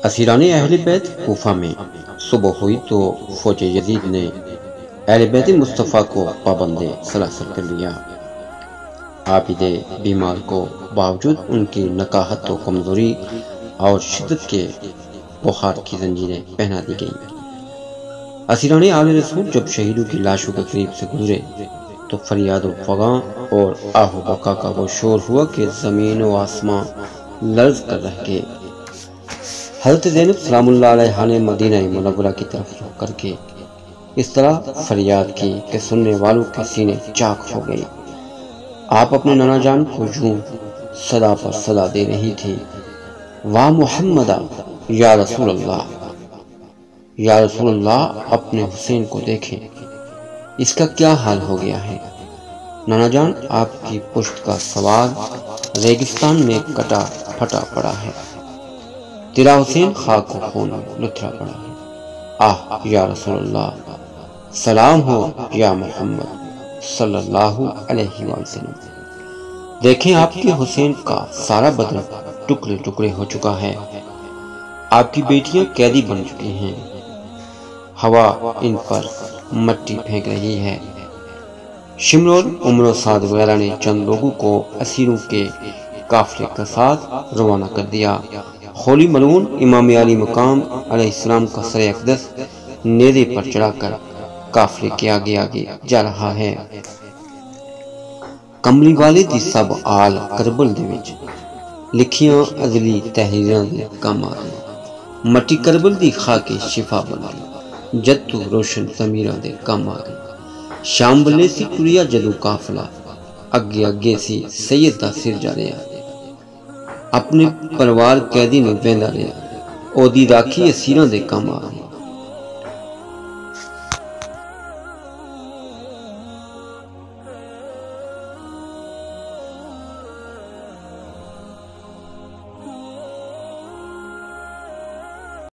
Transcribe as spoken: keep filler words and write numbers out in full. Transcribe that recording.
اسیران اہل بیت کوفہ میں صبح ہوئی تو فوج یزید نے اہل بیت مصطفیٰ کو پابند سلاسل کر لیا۔ عابد بیمار کو باوجود ان کی نکاحت و کمزوری اور شدت کے بخار کی زنجیریں پہنا دی گئیں۔ اسیران آل رسول جب شہیدوں کی لاشوں کے قریب سے گزرے تو فریاد و فغاں اور آہ و بکا کا وہ شور ہوا کہ زمین و آسمان لرز کر رہ گئے۔ حضرت زینب سلام اللہ علیہا نے مدینہ منورہ کی طرف رخ کر کے اس طرح فریاد کی کہ سننے والوں کے سینے چاک ہو گئے۔ آپ اپنے نانا جان کو یوں صدا پر صدا دے رہی تھی، واہ محمدہ، یا رسول اللہ، یا رسول اللہ، اپنے حسین کو دیکھیں، اس کا کیا حال ہو گیا ہے۔ نانا جان، آپ کی پشت کا سوار ریگستان میں کٹا پھٹا پڑا ہے، تیرا حسین خاک و خون لتھڑا پڑا ہے۔ آہ یا رسول اللہ، سلام ہو یا محمد صلی اللہ علیہ وسلم، دیکھیں آپ کے حسین کا سارا بدن ٹکڑے ٹکڑے ہو چکا ہے، آپ کی بیٹیاں قیدی بن چکی ہیں، ہوا ان پر مٹی پھینک رہی ہے۔ شمر اور عمر و سعد وغیرہ نے چند لوگوں کو اسیروں کے قافلے کے ساتھ روانہ کر دیا۔ خولی ملعون امام علی مقام علیہ السلام کا سر اقدس نیزے پر چڑھا کر قافلے کے آگے آگے جا رہا ہے۔ کملی والے دی سب آل کربل دے وچ لکھیاں ازلی تحریراں دے کم آ گئے، مٹی کربل دی خاک شفا بن گئی، جد تو روشن ضمیراں دے کم آ گئی۔ شام بلے سی ٹریا جدو قافلہ، اگے اگے سی سید دا سر جا رہا، اپنے پروار قیدی نو ویندا رہا، او دی راکھی اسیراں دے کم آ گئی۔